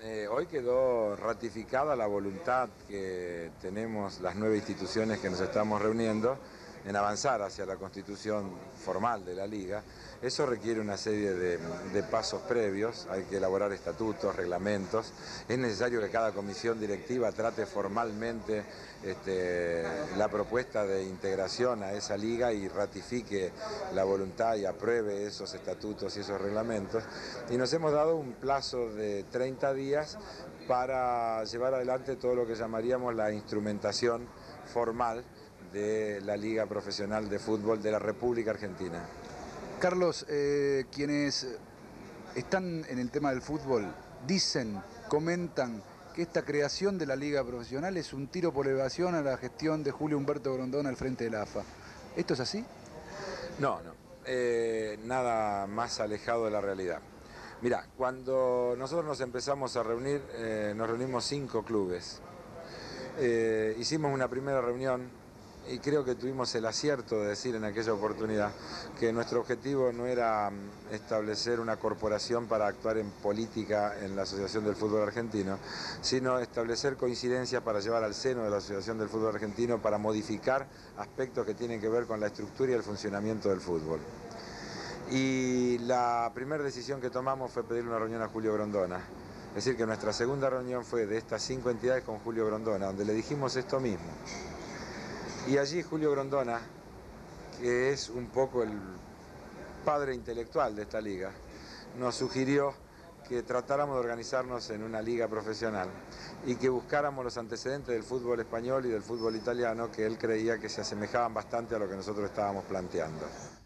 Hoy quedó ratificada la voluntad que tenemos las 9 instituciones que nos estamos reuniendo en avanzar hacia la constitución formal de la Liga. Eso requiere una serie de pasos previos, hay que elaborar estatutos, reglamentos. Es necesario que cada comisión directiva trate formalmente la propuesta de integración a esa liga y ratifique la voluntad y apruebe esos estatutos y esos reglamentos. Y nos hemos dado un plazo de 30 días para llevar adelante todo lo que llamaríamos la instrumentación formal de la Liga Profesional de Fútbol de la República Argentina. Carlos, quienes están en el tema del fútbol dicen, comentan que esta creación de la Liga Profesional es un tiro por elevación a la gestión de Julio Humberto Grondona al frente de la AFA. ¿Esto es así? No, nada más alejado de la realidad. Mirá, cuando nosotros nos empezamos a reunir, nos reunimos 5 clubes. Hicimos una primera reunión y creo que tuvimos el acierto de decir en aquella oportunidad que nuestro objetivo no era establecer una corporación para actuar en política en la Asociación del Fútbol Argentino, sino establecer coincidencias para llevar al seno de la Asociación del Fútbol Argentino para modificar aspectos que tienen que ver con la estructura y el funcionamiento del fútbol. Y la primera decisión que tomamos fue pedirle una reunión a Julio Grondona. Es decir, que nuestra segunda reunión fue de estas 5 entidades con Julio Grondona, donde le dijimos esto mismo. Y allí Julio Grondona, que es un poco el padre intelectual de esta liga, nos sugirió que tratáramos de organizarnos en una liga profesional y que buscáramos los antecedentes del fútbol español y del fútbol italiano, que él creía que se asemejaban bastante a lo que nosotros estábamos planteando.